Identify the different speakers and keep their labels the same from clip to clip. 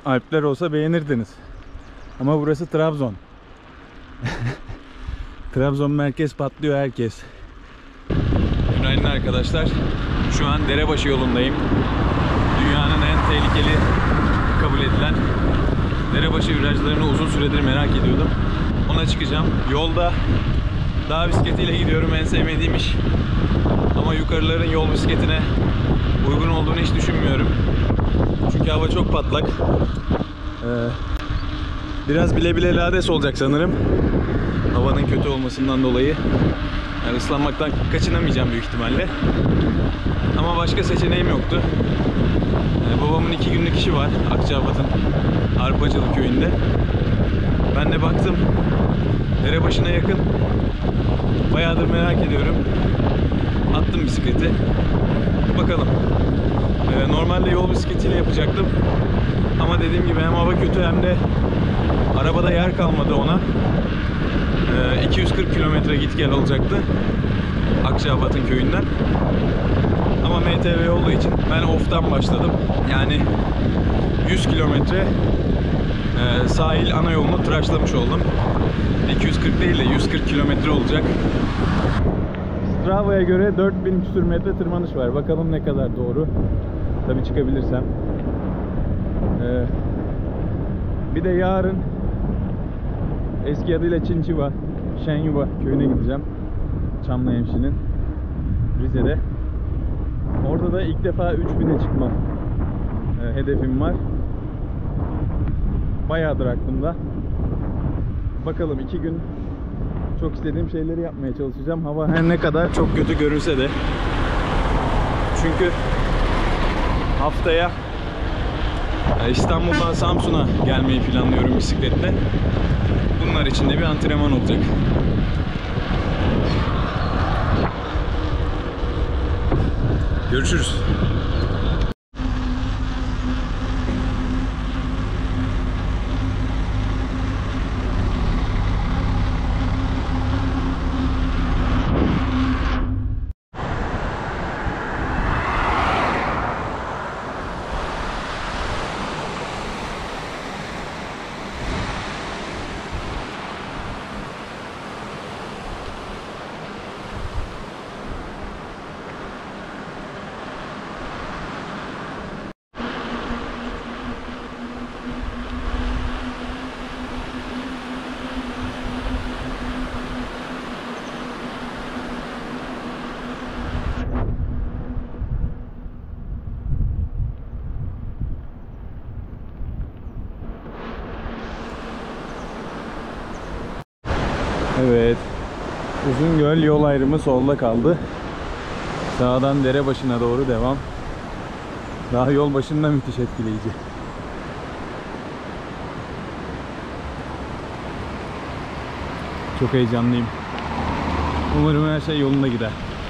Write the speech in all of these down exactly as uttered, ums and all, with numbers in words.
Speaker 1: Alpler olsa beğenirdiniz. Ama burası Trabzon. Trabzon merkez patlıyor herkes. Günaydın arkadaşlar. Şu an Derebaşı yolundayım. Dünyanın en tehlikeli kabul edilen Derebaşı virajlarını uzun süredir merak ediyordum. Ona çıkacağım. Yolda dağ bisikletiyle gidiyorum. En sevmediğim iş. Ama yukarıların yol bisikletine uygun olduğunu hiç düşünmüyorum. Çünkü hava çok patlak. Ee, biraz bile bile lades olacak sanırım. Havanın kötü olmasından dolayı. Yani ıslanmaktan kaçınamayacağım büyük ihtimalle. Ama başka seçeneğim yoktu. Ee, babamın iki günlük işi var Akçabat'ın Arpacılı köyünde. Ben de baktım Derebaşı'na yakın. Bayağıdır merak ediyorum. Attım bisikleti. Bakalım. Ee, normalde yol bisikletiyle yapacaktım. Ama dediğim gibi hem hava kötü hem de arabada yer kalmadı ona. Ee, iki yüz kırk kilometre git gel olacaktı Akçabat'ın köyünden. Ama M T V olduğu için ben off'tan başladım. Yani yüz kilometre e, sahil ana yolunu tıraşlamış oldum. iki yüz kırk değil de yüz kırk kilometre olacak. Strava'ya göre dört bin küsur metre tırmanış var. Bakalım ne kadar doğru. Tabii çıkabilirsem. Ee, bir de yarın eski adıyla Çinçiva, Şenyuva köyüne gideceğim. Çamlıhemşin'in Rize'de. Orada da ilk defa üç bine çıkma e, hedefim var. Bayağıdır aklımda. Bakalım iki gün çok istediğim şeyleri yapmaya çalışacağım. Hava her ne kadar çok kötü görünse de. Çünkü haftaya İstanbul'dan Samsun'a gelmeyi planlıyorum bisikletle. Bunlar için de bir antrenman olacak. Görüşürüz. Evet. Uzungöl yol ayrımı solda kaldı. Sağdan Derebaşı'na doğru devam. Daha yol başında müthiş etkileyici. Çok heyecanlıyım. Umarım her şey yolunda gider.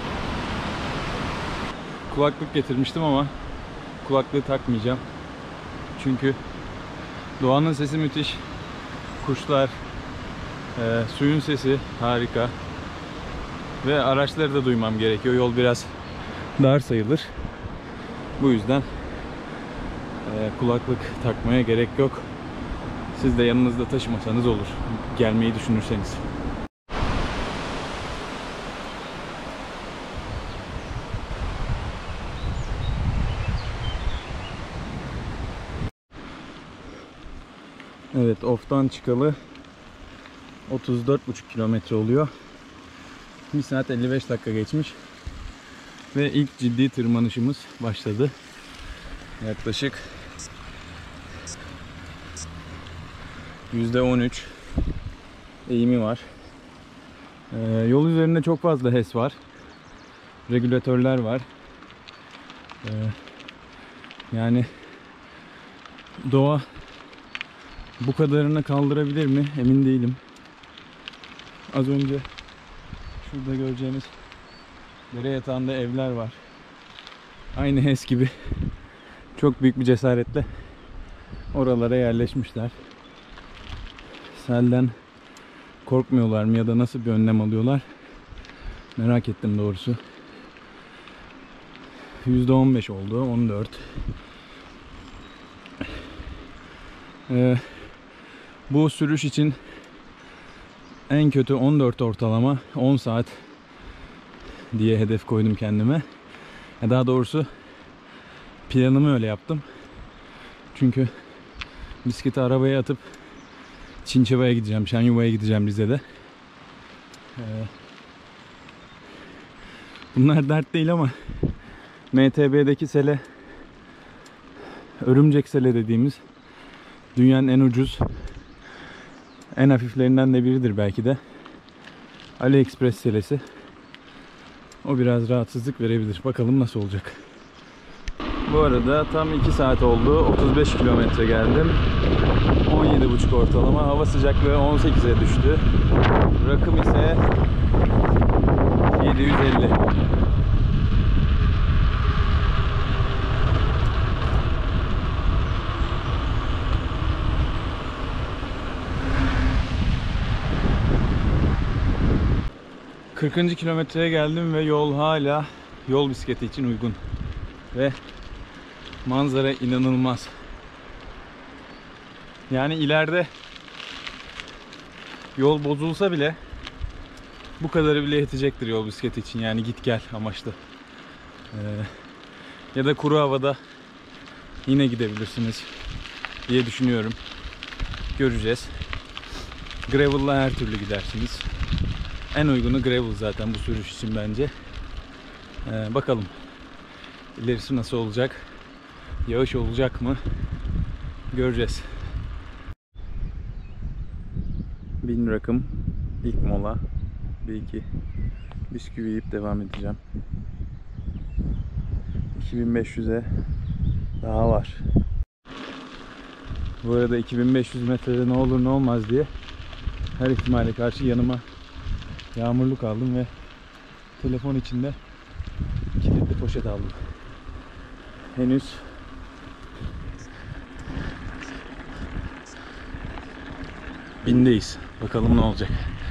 Speaker 1: Kulaklık getirmiştim ama kulaklığı takmayacağım. Çünkü doğanın sesi müthiş. Kuşlar, e, suyun sesi harika. Ve araçları da duymam gerekiyor. Yol biraz dar sayılır. Bu yüzden e, kulaklık takmaya gerek yok. Siz de yanınızda taşımasanız olur. Gelmeyi düşünürseniz. Evet, off'tan çıkalı otuz dört buçuk kilometre oluyor. bir saat elli beş dakika geçmiş. Ve ilk ciddi tırmanışımız başladı. Yaklaşık yüzde on üç eğimi var. Ee, yol üzerinde çok fazla H E S var. Regülatörler var. Ee, yani doğa bu kadarını kaldırabilir mi? Emin değilim. Az önce şurada göreceğiniz dere yatağında evler var. Aynı H E S gibi çok büyük bir cesaretle oralara yerleşmişler. Selden korkmuyorlar mı ya da nasıl bir önlem alıyorlar? Merak ettim doğrusu. yüzde on beş oldu, on dört. Ee, bu sürüş için en kötü on dört ortalama on saat diye hedef koydum kendime. Daha doğrusu planımı öyle yaptım. Çünkü bisikleti arabaya atıp Çinçeva'ya gideceğim, Şenyuva'ya gideceğim Rize'de. Ee, bunlar dert değil ama M T B'deki sele, örümcek sele dediğimiz dünyanın en ucuz, en hafiflerinden de biridir belki de. AliExpress selesi. O biraz rahatsızlık verebilir. Bakalım nasıl olacak. Bu arada tam iki saat oldu. otuz beş kilometre geldim. on yedi buçuk ortalama. Hava sıcaklığı on sekize düştü. Rakım ise yedi yüz elli. kırkıncı kilometreye geldim ve yol hala yol bisikleti için uygun. Ve manzara inanılmaz. Yani ileride yol bozulsa bile bu kadarı bile yetecektir yol bisikleti için. Yani git gel amaçlı. Ee, ya da kuru havada yine gidebilirsiniz diye düşünüyorum. Göreceğiz. Gravel'la her türlü gidersiniz. En uygunu gravel zaten bu sürüş için bence. Ee, bakalım. İlerisi nasıl olacak? Yağış olacak mı? Göreceğiz. Bin rakım. İlk mola. Bir iki bisküvi yiyip devam edeceğim. iki bin beş yüze daha var. Bu arada iki bin beş yüz metrede ne olur ne olmaz diye her ihtimale karşı yanıma yağmurluk aldım ve telefon içinde kilitli poşet aldım. Henüz bindeyiz. Bakalım ne olacak.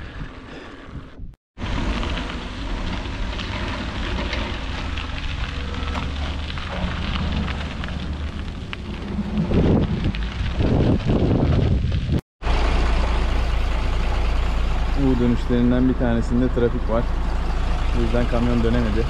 Speaker 1: U dönüşlerinden bir tanesinde trafik var. O yüzden kamyon dönemedi.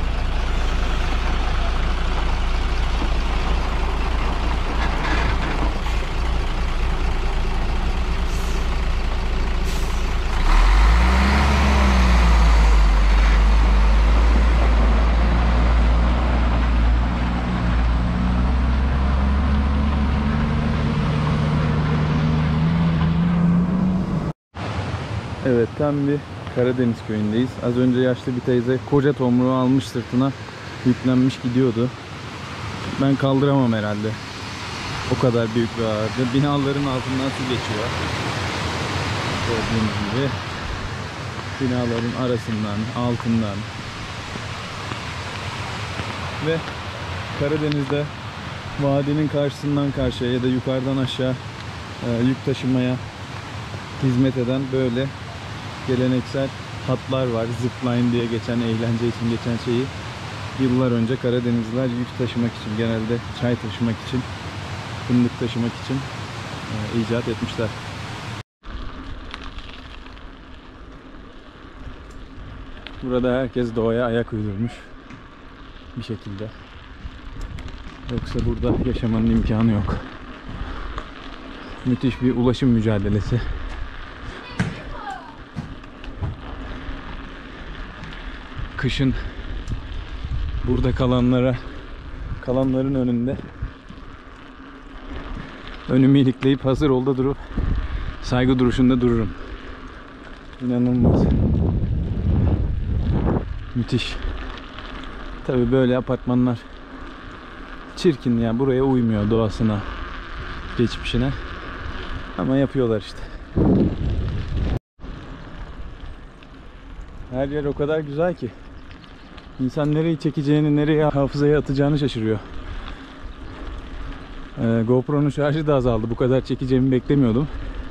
Speaker 1: Evet, tam bir Karadeniz köyündeyiz. Az önce yaşlı bir teyze koca tomruğu almış sırtına, yüklenmiş gidiyordu. Ben kaldıramam herhalde. O kadar büyük bir ağırdı. Binaların altından su geçiyor. Gördüğünüz gibi binaların arasından, altından. Ve Karadeniz'de vadinin karşısından karşıya ya da yukarıdan aşağı e, yük taşımaya hizmet eden böyle geleneksel hatlar var. Zipline diye geçen, eğlence için geçen şeyi yıllar önce Karadenizliler yük taşımak için, genelde çay taşımak için, fındık taşımak için e, icat etmişler. Burada herkes doğaya ayak uydurmuş bir şekilde. Yoksa burada yaşamanın imkanı yok. Müthiş bir ulaşım mücadelesi. Kışın burada kalanlara, kalanların önünde önümü ilikleyip hazır ol da durup saygı duruşunda dururum. İnanılmaz. Müthiş. Tabii böyle apartmanlar çirkin ya, buraya uymuyor doğasına, geçmişine. Ama yapıyorlar işte. Her yer o kadar güzel ki İnsan nereyi çekeceğini, nereye hafızaya atacağını şaşırıyor. Ee, GoPro'nun şarjı da azaldı. Bu kadar çekeceğimi beklemiyordum.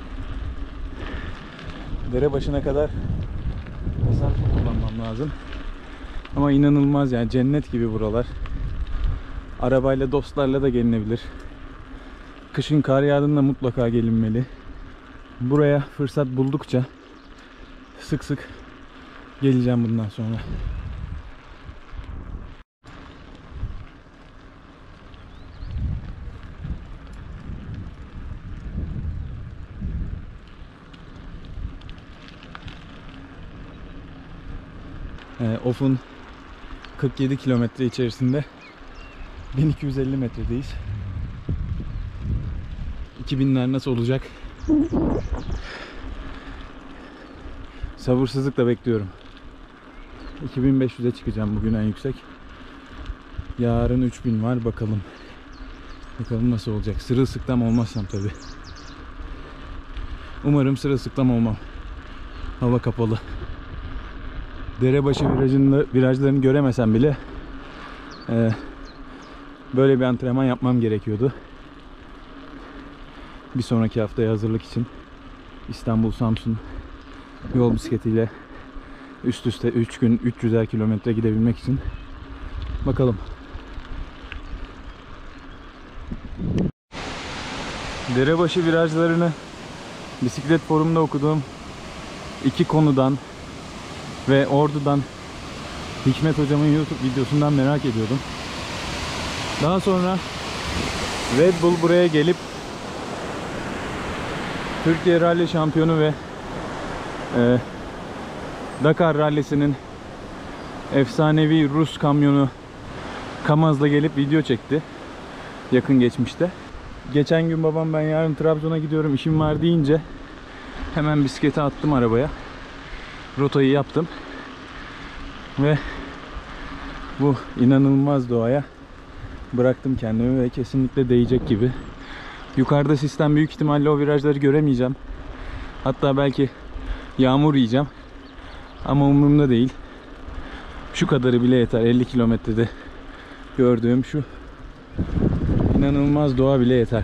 Speaker 1: Dere başına kadar mesafe kullanmam lazım. Ama inanılmaz yani, cennet gibi buralar. Arabayla, dostlarla da gelinebilir. Kışın kar yağdığında mutlaka gelinmeli. Buraya fırsat buldukça sık sık geleceğim bundan sonra. Ee, Of'un kırk yedi kilometre içerisinde bin iki yüz elli metredeyiz. iki binler nasıl olacak? Sabırsızlıkla bekliyorum. iki bin beş yüze çıkacağım bugün en yüksek. Yarın üç bin var, bakalım. Bakalım nasıl olacak. Sırılsıklam olmazsam tabii. Umarım sırılsıklam olmam. Hava kapalı. Derebaşı virajını, virajlarını göremesem bile e, böyle bir antrenman yapmam gerekiyordu. Bir sonraki haftaya hazırlık için İstanbul-Samsun yol bisikletiyle üst üste üç gün üç yüzer kilometre gidebilmek için. Bakalım. Derebaşı virajlarını bisiklet forumunda okuduğum iki konudan ve Ordu'dan Hikmet hocamın YouTube videosundan merak ediyordum. Daha sonra Red Bull buraya gelip Türkiye Rally şampiyonu ve e, Dakar Rally'sinin efsanevi Rus kamyonu Kamaz'la gelip video çekti yakın geçmişte. Geçen gün babam ben yarın Trabzon'a gidiyorum işim var deyince hemen bisikleti attım arabaya. Rotayı yaptım ve bu inanılmaz doğaya bıraktım kendimi ve kesinlikle değecek gibi. Yukarıda sistem büyük ihtimalle o virajları göremeyeceğim. Hatta belki yağmur yiyeceğim. Ama umurumda değil. Şu kadarı bile yeter. elli kilometrede gördüğüm şu inanılmaz doğa bile yeter.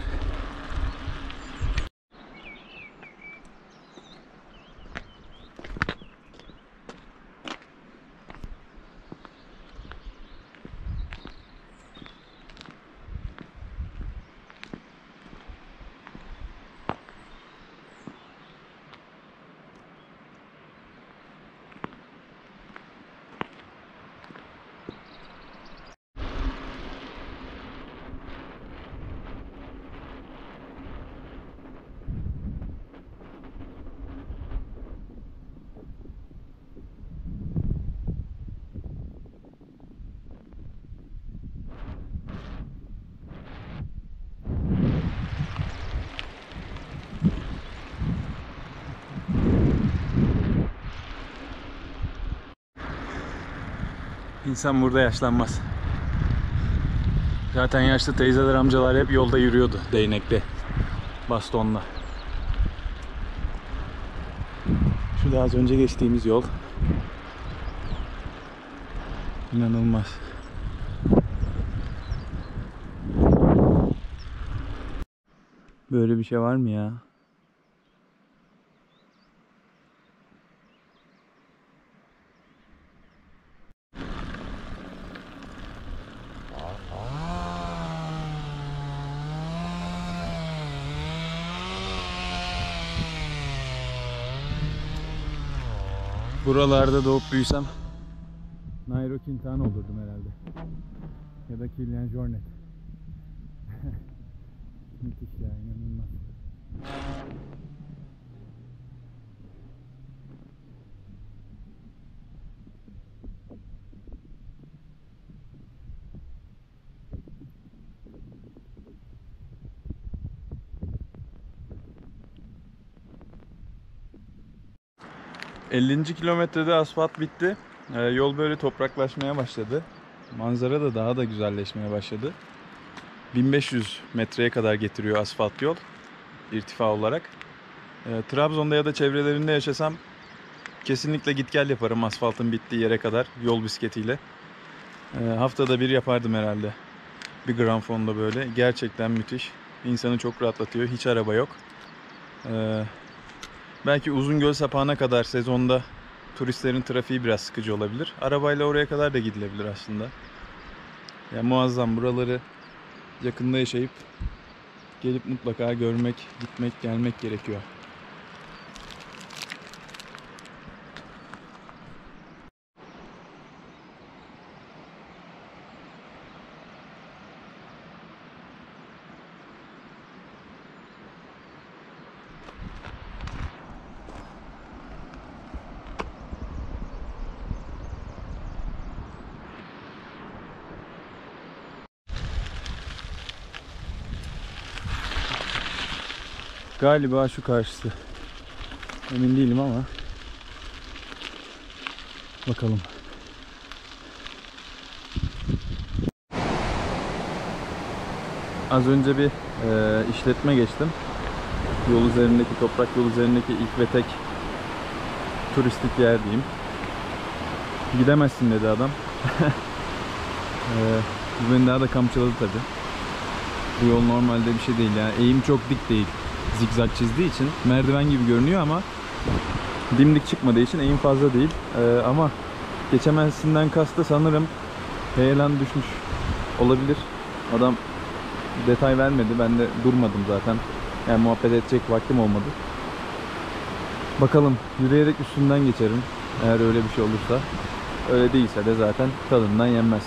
Speaker 1: İnsan burada yaşlanmaz. Zaten yaşlı teyzeler, amcalar hep yolda yürüyordu değnekle, bastonla. Şu da az önce geçtiğimiz yol. İnanılmaz. Böyle bir şey var mı ya? Buralarda doğup büyüsem Nairo Quintana olurdum herhalde. Ya da Kilian Jornet. Müthiş ya, inanılmaz. ellinci kilometrede asfalt bitti. Ee, yol böyle topraklaşmaya başladı. Manzara da daha da güzelleşmeye başladı. bin beş yüz metreye kadar getiriyor asfalt yol irtifa olarak. Ee, Trabzon'da ya da çevrelerinde yaşasam kesinlikle git gel yaparım asfaltın bittiği yere kadar yol bisikletiyle. Ee, haftada bir yapardım herhalde. Bir gramfonda böyle. Gerçekten müthiş. İnsanı çok rahatlatıyor. Hiç araba yok. Ee, belki Uzungöl sapağına kadar sezonda turistlerin trafiği biraz sıkıcı olabilir. Arabayla oraya kadar da gidilebilir aslında. Yani muazzam, buraları yakında yaşayıp gelip mutlaka görmek, gitmek, gelmek gerekiyor. Galiba şu karşısı. Emin değilim ama. Bakalım. Az önce bir e, işletme geçtim. Yol üzerindeki, toprak yol üzerindeki ilk ve tek turistik yer diyeyim. Gidemezsin dedi adam. e, beni daha da kamçıladı tabi. Bu yol normalde bir şey değil yani. Eğim çok dik değil. Zigzag çizdiği için merdiven gibi görünüyor ama dimdik çıkmadığı için eğim fazla değil. Ee, ama geçemezsinden kastı sanırım heyelan düşmüş olabilir. Adam detay vermedi. Ben de durmadım zaten. Yani muhabbet edecek vaktim olmadı. Bakalım, yürüyerek üstünden geçerim. Eğer öyle bir şey olursa. Öyle değilse de zaten tadından yenmez.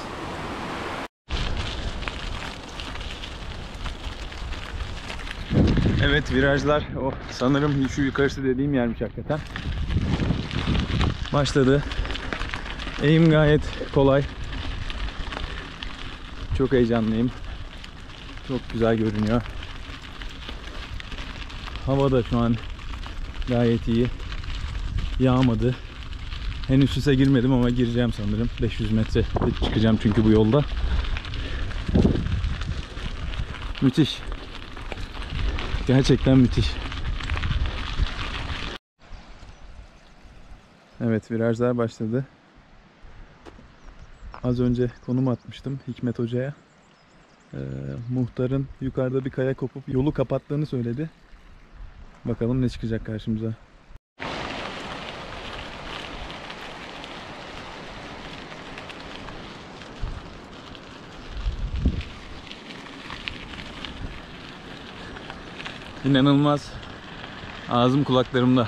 Speaker 1: Evet, virajlar o sanırım şu yukarısı dediğim yermiş hakikaten. Başladı. Eğim gayet kolay. Çok heyecanlıyım. Çok güzel görünüyor. Hava da şu an gayet iyi. Yağmadı. Henüz süse girmedim ama gireceğim sanırım. beş yüz metre çıkacağım çünkü bu yolda. Müthiş. Gerçekten müthiş. Evet, virajlar başladı. Az önce konum atmıştım Hikmet Hoca'ya. Ee, muhtarın yukarıda bir kaya kopup yolu kapattığını söyledi. Bakalım ne çıkacak karşımıza. İnanılmaz. Ağzım kulaklarımda.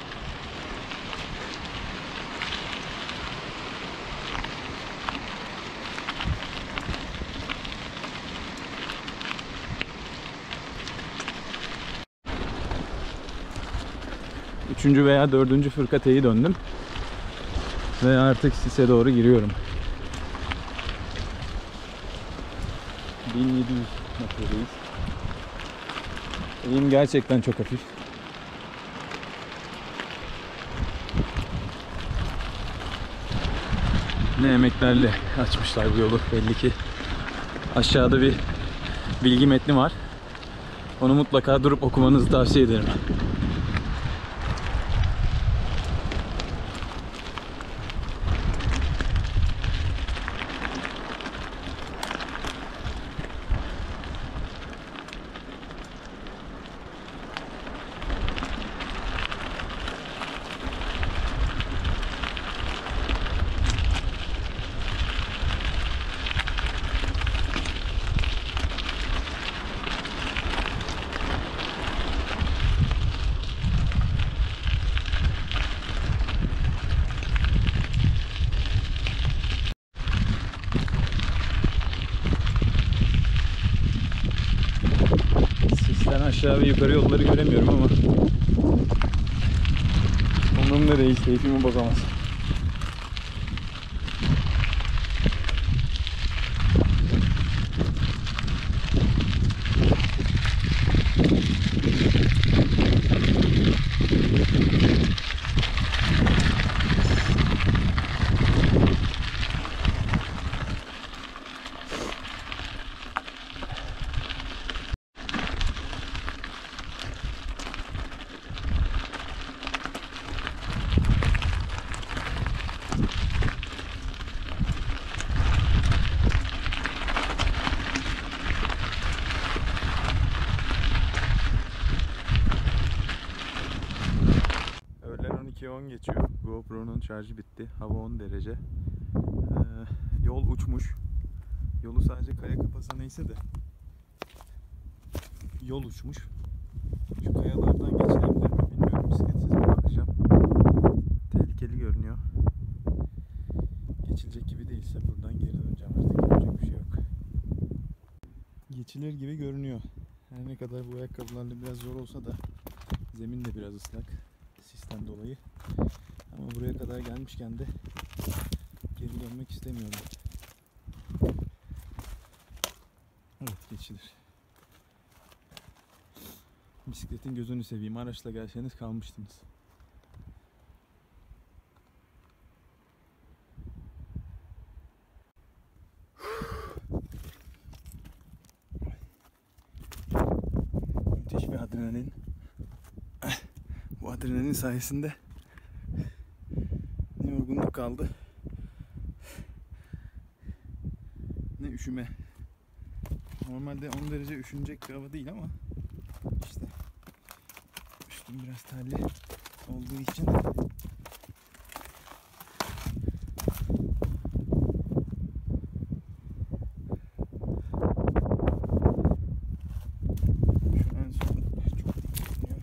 Speaker 1: Üçüncü veya dördüncü fırkateyi döndüm. Ve artık Sis'e doğru giriyorum. bin yedi yüz metredeyiz. Eğim gerçekten çok hafif. Ne emeklerle açmışlar bu yolu belli ki. Aşağıda bir bilgi metni var. Onu mutlaka durup okumanızı tavsiye ederim. Aşağı ve yukarı yolları göremiyorum ama umurumda değil, keyfimi bozamaz. on geçiyor. GoPro'nun şarjı bitti. Hava on derece. Ee, yol uçmuş. Yolu sadece kaya kapasa neyse de yol uçmuş. Şu kayalardan geçilebilir mi bilmiyorum. Bisikletsiz bir bakacağım. Tehlikeli görünüyor. Geçilecek gibi değilse buradan geri döneceğim artık. Yapacak bir şey yok. Geçilir gibi görünüyor. Her ne kadar bu ayakkabılarla biraz zor olsa da zemin de biraz ıslak sisten dolayı. Ama buraya kadar gelmişken de geri dönmek istemiyorum. Evet, geçilir. Bisikletin gözünü seveyim. Araçla gelseniz kalmıştınız. Müthiş bir adrenalin. Bu adrenalin sayesinde ne yorgunluk kaldı, ne üşüme. Normalde on derece üşünecek bir hava değil ama işte üstüm biraz terli olduğu için şu en son çok dik görünüyor.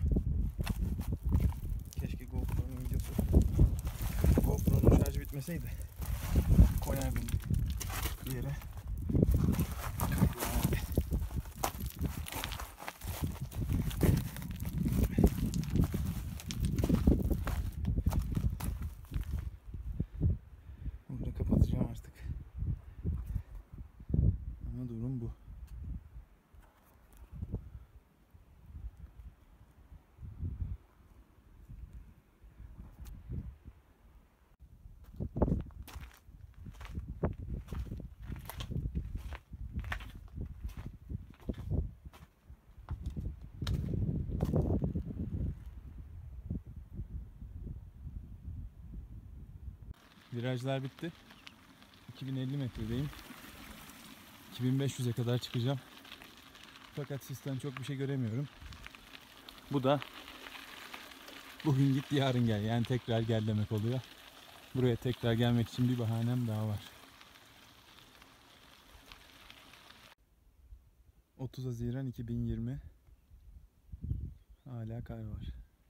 Speaker 1: Keşke GoPro'nun videosu GoPro'nun şarjı bitmeseydi koyardım bir yere. Burada kapatacağım artık. Ama durum bu. Virajlar bitti. iki bin elli metredeyim. iki bin beş yüze kadar çıkacağım. Fakat sistem çok bir şey göremiyorum. Bu da bugün git yarın gel. Yani tekrar gel demek oluyor. Buraya tekrar gelmek için bir bahanem daha var. otuz Haziran iki bin yirmi. Hala kar var.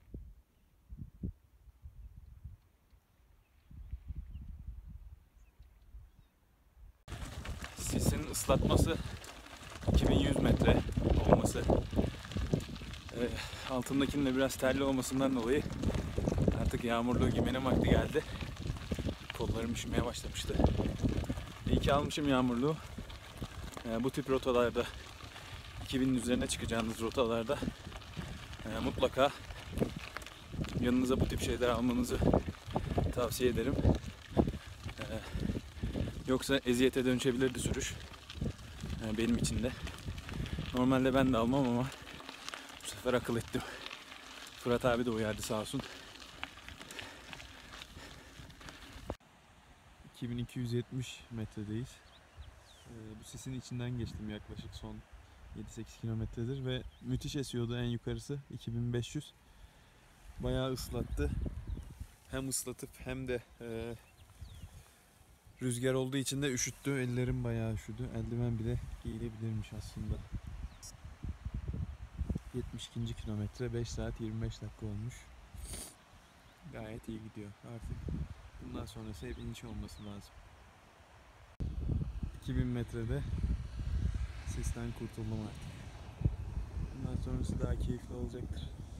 Speaker 1: Sisin ıslatması iki bin yüz metre olması, e, altındakinin de biraz terli olmasından dolayı artık yağmurluğu giymenin vakti geldi. Kollarım üşümeye başlamıştı. İyi ki almışım yağmurluğu. E, bu tip rotalarda, iki binin üzerine çıkacağınız rotalarda e, mutlaka yanınıza bu tip şeyler almanızı tavsiye ederim. E, yoksa eziyete dönüşebilirdi sürüş. E, benim için de. Normalde ben de almam ama bu sefer akıl ettim. Fırat abi de uyardı sağ olsun. iki bin iki yüz yetmiş metredeyiz. Ee, bu sisin içinden geçtim yaklaşık son yedi sekiz kilometredir ve müthiş esiyordu en yukarısı iki bin beş yüz. Bayağı ıslattı. Hem ıslatıp hem de e, rüzgar olduğu için de üşüttü. Ellerim bayağı üşüdü. Eldiven bile giyilebilirmiş aslında. yetmiş ikinci kilometre, beş saat yirmi beş dakika olmuş. Gayet iyi gidiyor. Artık bundan sonrası hep iniş olması lazım. iki bin metrede sisten kurtuldum artık. Bundan sonrası daha keyifli olacaktır.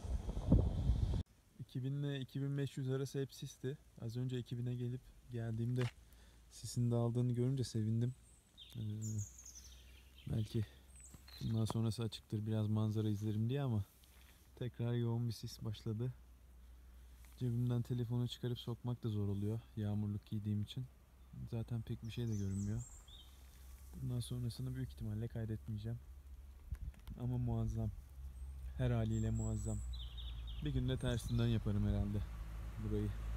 Speaker 1: iki bin ile iki bin beş yüz arası hep sisti. Az önce iki bine gelip geldiğimde sisin dağıldığını görünce sevindim. Ee, belki bundan sonrası açıktır, biraz manzara izlerim diye, ama tekrar yoğun bir sis başladı. Cebimden telefonu çıkarıp sokmak da zor oluyor yağmurluk giydiğim için. Zaten pek bir şey de görünmüyor. Bundan sonrasını büyük ihtimalle kaydetmeyeceğim. Ama muazzam. Her haliyle muazzam. Bir günde tersinden yaparım herhalde burayı.